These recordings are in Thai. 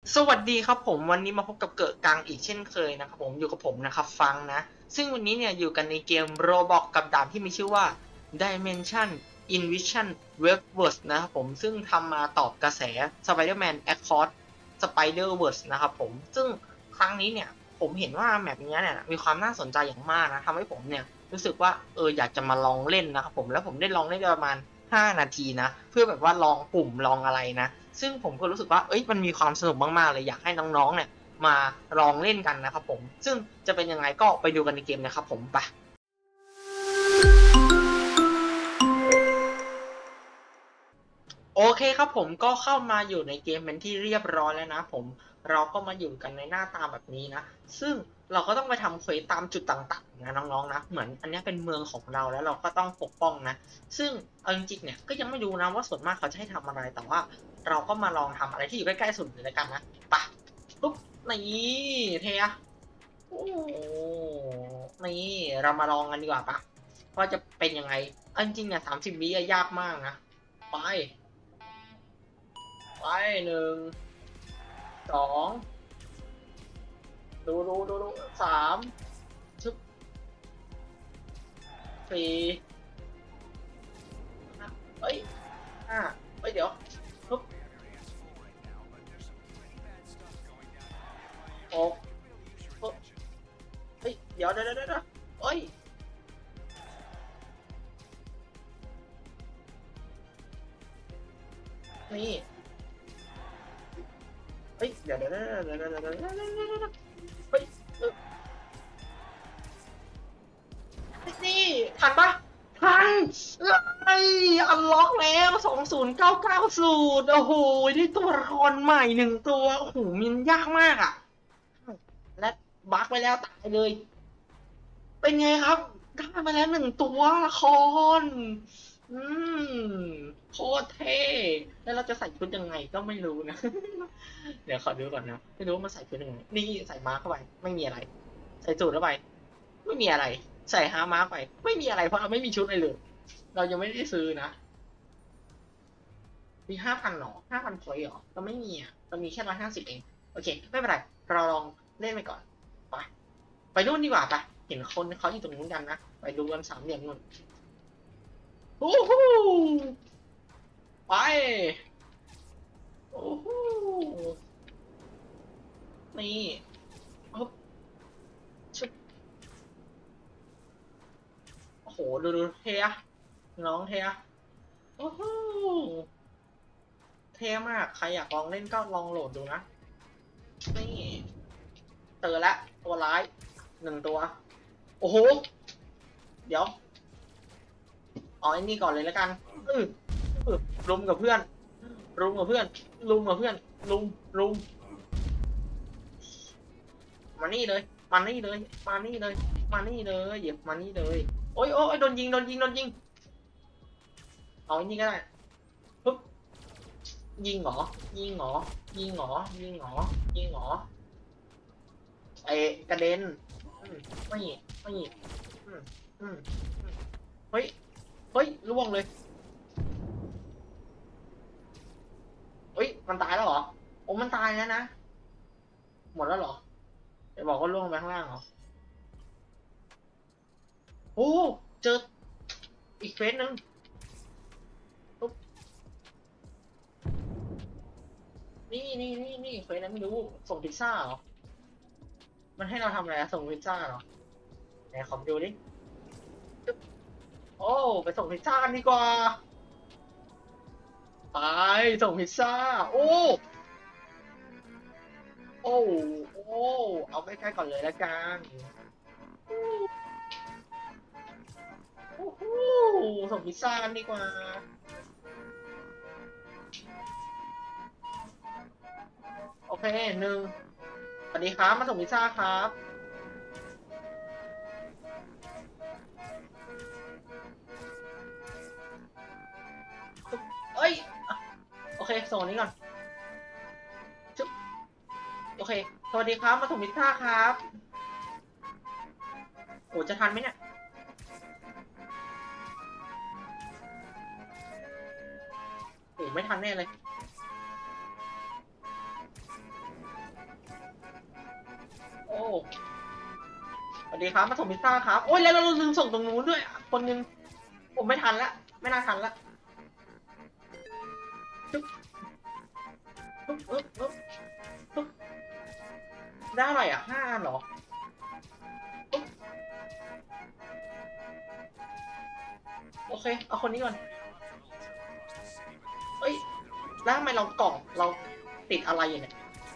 สวัสดีครับผมวันนี้มาพบกับเกิดกังอีกเช่นเคยนะครับผมอยู่กับผมนะครับฟังนะซึ่งวันนี้เนี่ยอยู่กันในเกม Roblox กับด่านที่มีชื่อว่า Dimension Invision Webverse นะครับผมซึ่งทำมาตอบกระแส Spider-Man Across Spider-Verse นะครับผมซึ่งครั้งนี้เนี่ยผมเห็นว่าแมปนี้เนี่ยมีความน่าสนใจอย่างมากนะทำให้ผมเนี่ยรู้สึกว่าอยากจะมาลองเล่นนะครับผมแล้วผมได้ลองเล่นประมาณ5 นาทีนะเพื่อแบบว่าลองปุ่มลองอะไรนะซึ่งผมก็รู้สึกว่ามันมีความสนุกมากๆเลยอยากให้น้องๆเนี่ยมาลองเล่นกันนะครับผมซึ่งจะเป็นยังไงก็ไปดูกันในเกมนะครับผมไปโอเคครับผมก็เข้ามาอยู่ในเกมเป็นที่เรียบร้อยแล้วนะผมเราก็มาอยู่กันในหน้าตาแบบนี้นะซึ่งเราก็ต้องไปทำเควสตามจุดต่างๆนะน้องๆนะเหมือนอันนี้เป็นเมืองของเราแล้วเราก็ต้องปกป้องนะซึ่งเอาจริงๆเนี่ยก็ยังไม่รู้นะว่าส่วนมากเขาจะให้ทำอะไรแต่ว่าเราก็มาลองทำอะไรที่อยู่ใกล้ๆสุดเลยกันนะไปปุ๊บนี่เทียโอ้นี่เรามาลองกันดีกว่าปะว่าจะเป็นยังไงเอาจริงๆเนี่ย30 วิยากมากนะไปไป1 2ดู3 ชึบ4เอ้ย5เดี๋ยวปึ๊บ6ปึ๊บเดี๋ยวเอ้ยนี่เดี๋ยวเฮ้ยนี่ทันปะทันไอ้อันล็อกแล้ว20990โอ้โหได้ตัวละครใหม่1 ตัวโอ้โหมันยากมากอ่ะและบั๊กไปแล้วตายเลยเป็นไงครับได้มาแล้ว1 ตัวละครอืมโคตรเท่แล้วเราจะใส่ชุดยังไงก็ไม่รู้นะเดี๋ยวขอดูก่อนนะไม่รู้ว่ามันใส่ชุดยังไงนี่ใส่มาเข้าไปไม่มีอะไรใส่สูทเข้าไปไม่มีอะไรใส่ฮามาไปไม่มีอะไรเพราะเราไม่มีชุดอะไรเลยเรายังไม่ได้ซื้อนะมี5,000หรอ5,000พอยต์หรอเราไม่มีอ่ะเรามีแค่150เองโอเคไม่เป็นไรเราลองเล่นไปก่อนไปไปนู่นดีกว่าไปเห็นคนเขาอยู่ตรงนู้นกันนะไปดูกัน3 เหลี่ยมนู่นโอ้โหไปโอ้โหนี่ปึ๊บชุดโอ้โหดูเทียน้องเทียโอ้โหเท่มากใครอยากลองเล่นก็ลองโหลดดูนะนี่เจอแล้วตัวร้าย1 ตัวโอ้โหเดี๋ยวเอาไอ้นี่ก่อนเลยแล้วกันอืออรุมกับเพื่อนรุมกับเพื่อนรุมกับเพื่อนรุมรุมมานี่เลยมานี่เลยมานี่เลยมานี่เลยเหยียบมานี่เลยโอ้ยโดนยิงเอาไอ้นี่ก็ได้ปุ๊บยิงเหรอยิงเหรอยิงเหรอยิงเหรอยิงเหรอเตะกระเด็นไม่ไม่อืมอืมเฮ้ยเฮ้ยล่วงเลยเฮ้ยมันตายแล้วเหรอโอ้มันตายแล้วนะหมดแล้วเหรอจะบอกว่าล่วงไปข้างล่างเหรอโอ้เจออีกเฟสหนึ่งปุ๊บนี่เฟสนั้นไม่รู้ส่งพิซซ่าเหรอมันให้เราทำอะไรส่งพิซซ่าเหรอไหนขอดูดิโอ้ไปส่งพิซซ่ากันดีกว่าไปส่งพิซซ่าโอ้โอ้เอาไปใกล้ก่อนเลยละกันโอ้โหส่งพิซซ่ากันดีกว่าโอเคสวัสดีครับมาส่งพิซซ่าครับเอ้ยโอเคส่งอันนี้ก่อนจุ๊บโอเคสวัสดีครับมาส่งพิซซ่าครับโอ้จะทันไหมเนี่ยโอ้ไม่ทันแน่เลยสวัสดีครับมาส่งพิซซ่าครับโอ้ยแล้วเราลืมส่งตรงนู้นด้วยคนนึงผมไม่ทันละไม่น่าทันละจุ๊บจุ๊บได้อะไรอ่ะ5 อันเหรอโอเคเอาคนนี้ก่อนเอ้ยแล้วทำไมเรากล่องเราติดอะไรอยู่เนี่ย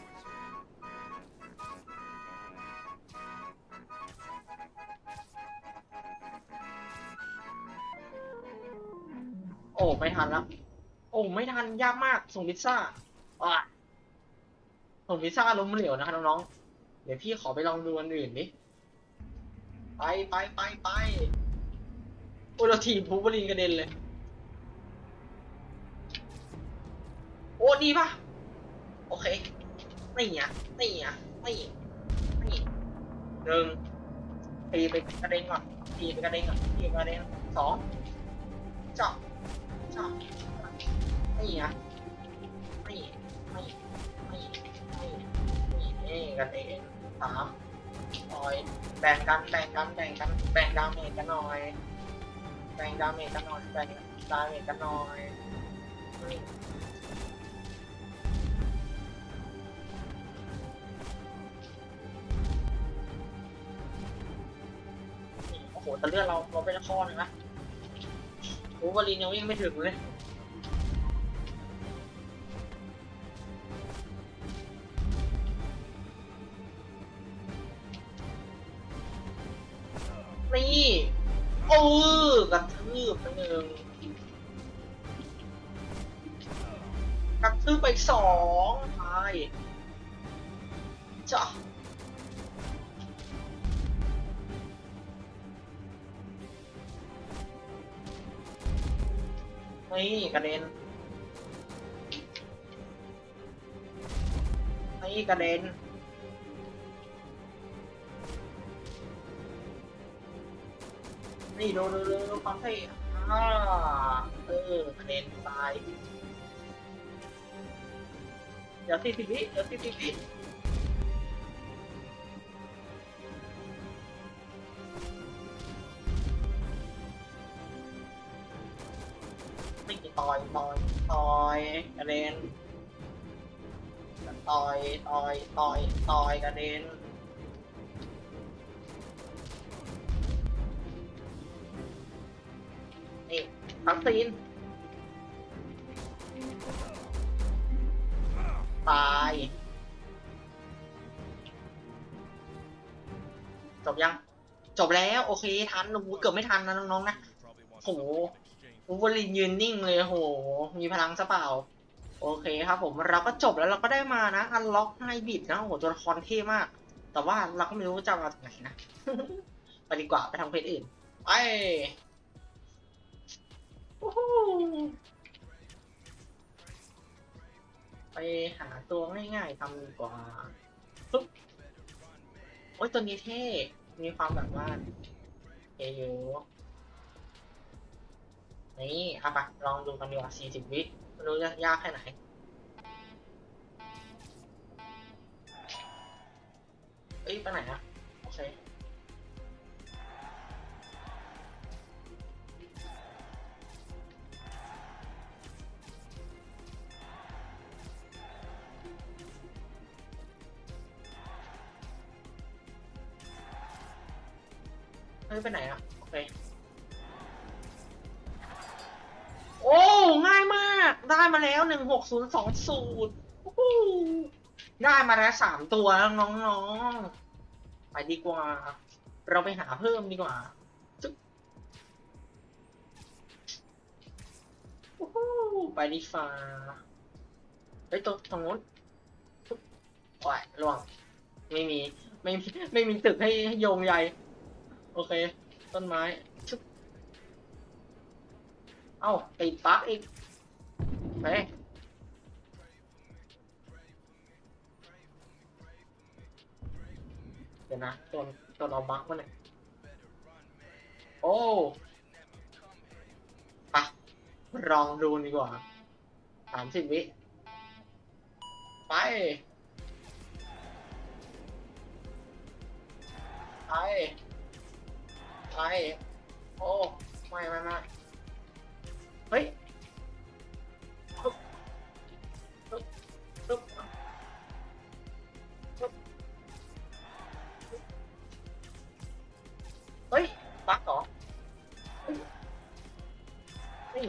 โอ้ไม่ทันละโอ้ไม่ทันยากมากส่งพิซซ่าอ่ะส่งพิซซ่าล้มเหลวนะครับน้องๆเดี๋ยวพี่ขอไปลองดูอันอื่นดิไปโอ้เราถีบบูเบอรีนกระเด็นเลยโอ้ดีป่ะโอเคนี่อ่ะนี่หนึ่งตีไปกระเด็นก่อนตีไปกระเด็นสองเจาะนี่อ่ะนี่กระเด็น3ต่อยแบ่งดาเมจกันหน่อยแบ่งดาเมจกันหน่อยโอ้โหแต่เลือดเราไปละข้อนึงนะโอ้วอลินยังวิ่งไม่ถึงเลยนี่กระทืบไป1กระทืบไป2ตายจ้ะนี่กระเด็นนี่กระเด็นนี่ดูความเท่กระเด็นตายเดี๋ยว40 วินี่ต่อยกระเด็นต่อยกระเด็นนี่ทักซีนตายจบยังจบแล้วโอเคทันเกือบไม่ทันนะน้องๆนะโหวูล์ฟเวอรีนยืนนิ่งเลยโหมีพลังซะเปล่าโอเคครับผมเราก็จบแล้วเราก็ได้มานะอันล็อกไฮบริดนะโหตัวละครเท่มากแต่ว่าเราก็ไม่รู้จะมาจากไหนนะ ไปดีกว่าไปทำเพจอื่นไปไปหาตัวง่ายๆทำดีกว่าปุ๊บโอ้ยตัวนี้เท่มีความแบบว่าเอยูนี่เอาไปลองดูกันดีกว่า40 วิไม่รู้จะยากแค่ไหนเอ้ยไปไหนอะโอเคเฮ้ยไปไหนอะโอเคโอ้ง่ายมากได้มาแล้ว16020ได้มาแล้ว3 ตัวน้องๆไปดีกว่าเราไปหาเพิ่มดีกว่าไปดีฟ้าไปตรงนู้นโอ้ยล่วงไม่มีไม่มีตึกให้โยงใยโอเคต้นไม้ชุบเอ้าติดปั๊กอีกไปเดี๋ยวนะตัวเราบั๊กวะเนี่ยโอ้ไปลองดูดีกว่า30 วิไปไปโอ้ไม่เฮ้ยปึ๊บปึ๊บปึ๊บปึ๊บเฮ้ยบั๊กเหรอเฮ้ยนี่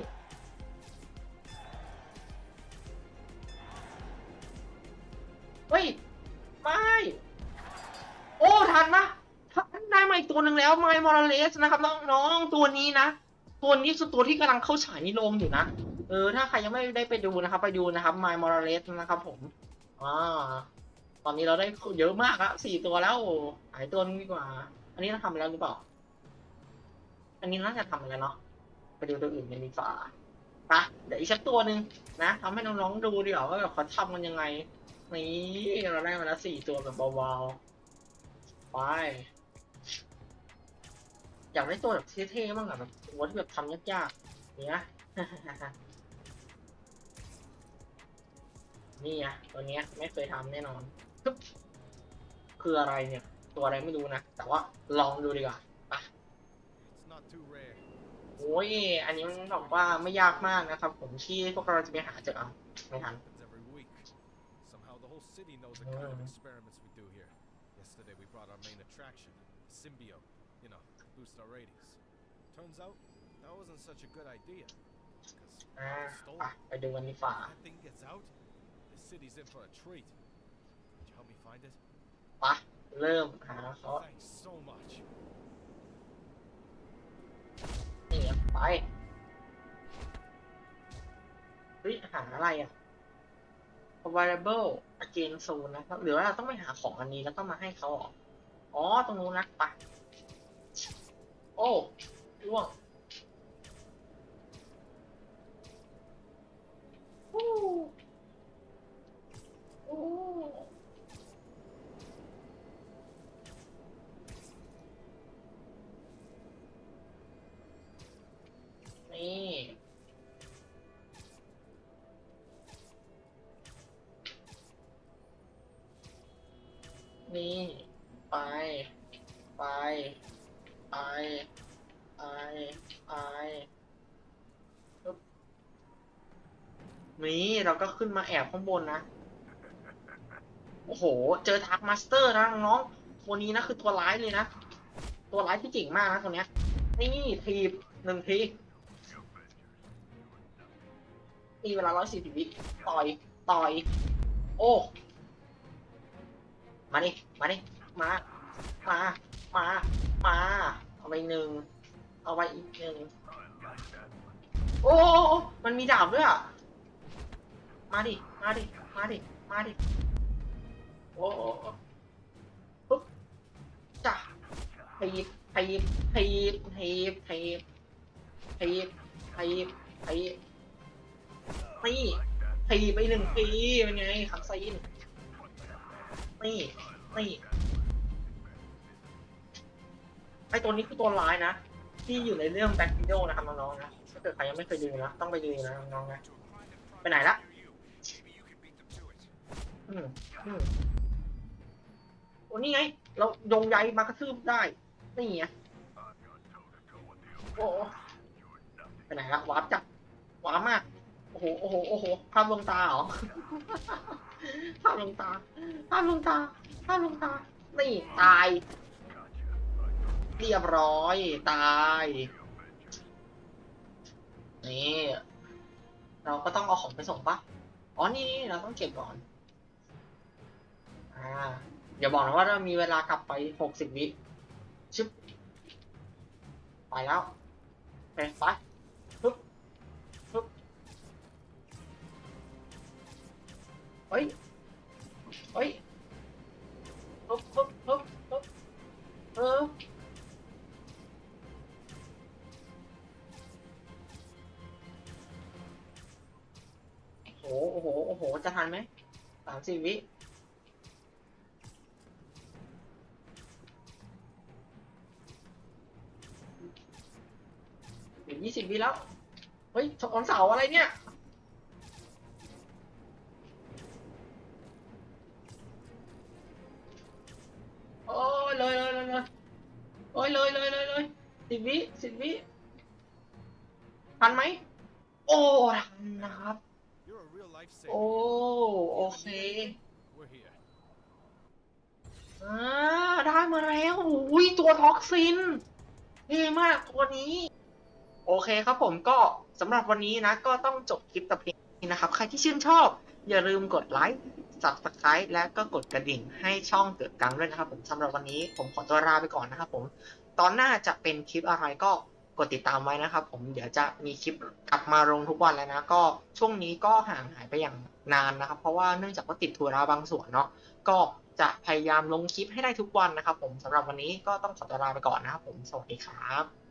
เฮ้ยไม่โอ้ทันปะทันได้มาอีกตัวหนึ่งแล้วไมล์มอราเลสนะครับน้องๆตัวนี้นะตัวนี้คือตัวที่กำลังเข้าฉายในโรงอยู่นะถ้าใครยังไม่ได้ไปดูนะครับไปดูนะครับไมล์มอราเลสนะครับผมอ่าตอนนี้เราได้เยอะมากอะ4 ตัวแล้วหายตัวนึงดีกว่าอันนี้เราทำไปแล้วหรือเปล่าอันนี้น่าจะทำไปแล้วเนาะไปดูตัวอื่นกันดีกว่าไปเดี๋ยวอีกสักตัวหนึ่งนะทำให้น้องๆดูดีกว่าว่าแบบเขาทำกันยังไงนี่เราได้มาแล้ว4 ตัวแบบเบาๆไปอยากได้ตัวแบบเท่ๆบ้างอะแบบตัวที่แบบทำยากๆเนี้ย นี่ไงตัวเนี้ยไม่เคยทำแน่นอนปึ๊บคืออะไรเนี่ย ตัวอะไรไม่รู้นะ แต่ว่าลองดูดีกว่าไปโอ้ยอันนี้มันบอกว่าไม่ยากมากนะครับผมที่พวกเราจะไปหาเจอเอาไม่ทันไปดูกันดีกว่าปะเริ่มหาเขานี่ไปเฮ้ยหาอะไรอ่ะ available again zone นะครับหรือว่าเราต้องไปหาของอันนี้แล้วก็มาให้เขาอ๋อตรงนู้นนะปะโอ้ล่วงโอ้นี่นี่ไปไปไปไปไปนี่เราก็ขึ้นมาแอบข้างบนนะโอ้โหเจอทักมาสเตอร์นะน้องตัวนี้นะคือตัวร้ายเลยนะตัวร้ายที่เจ๋งมากนะตัวเนี้ยนี่ทีบ1 ทีมีเวลา140 วิต่อยโอ้มาดิมามามามาเอาไป1เอาไปอีก1โอ้มันมีดาบด้วยอ่ะมาดิโอ้ปุ๊บจ้ะทีบทีบทีบทีบทีบทีบทีบทีบนี่ทีไป1 ทีเป็นไงขับไซน์นี่ไอตัวนี้คือตัวร้ายนะที่อยู่ในเรื่องแบ็ควิดโอนะครับน้องๆนะถ้าเกิดใครยังไม่เคยดูนะต้องไปดูนะน้องๆนะไปไหนละอืมโอ้นี่ไงเราโยงใยมากระทืบได้นี่ไงโอ้ไปไหนละวาร์ปจับวาร์ปมากโอ้โหภาพลวงตาเหรอภาพลวงตานี่ตายเรียบร้อยตายนี่เราก็ต้องเอาของไปส่งปะอ๋อนี่เราต้องเก็บก่อนอย่าบอกนะว่าเรามีเวลากลับไป60 วิชึบไปแล้วไปปึ๊บเฮ้ยปึ๊บโอ้โหจะทันไหม30 วิถึง20 วิแล้วเฮ้ยชนเสาอะไรเนี่ยโอ้ยเลยโอ้ยเลย 10 วิทันไหมโอ้ทันนะครับโอ้โอเคได้มาแล้วอุ้ยตัวท็อกซินเท่มากตัวนี้โอเคครับผมก็สำหรับวันนี้นะก็ต้องจบคลิปแต่เพียงนี้นะครับใครที่ชื่นชอบอย่าลืมกดไลค์ Subscribe และก็กดกระดิ่งให้ช่องเกิดกังด้วยนะครับผมสำหรับวันนี้ผมขอตัวลาไปก่อนนะครับผมตอนหน้าจะเป็นคลิปอะไรก็กดติดตามไว้นะครับผมเดี๋ยวจะมีคลิปกลับมาลงทุกวันแล้วนะก็ช่วงนี้ก็ห่างหายไปอย่างนานนะครับเพราะว่าเนื่องจากว่าติดธุระบางส่วนเนาะก็จะพยายามลงคลิปให้ได้ทุกวันนะครับผมสำหรับวันนี้ก็ต้องขอตัวลาไปก่อนนะครับผมสวัสดีครับ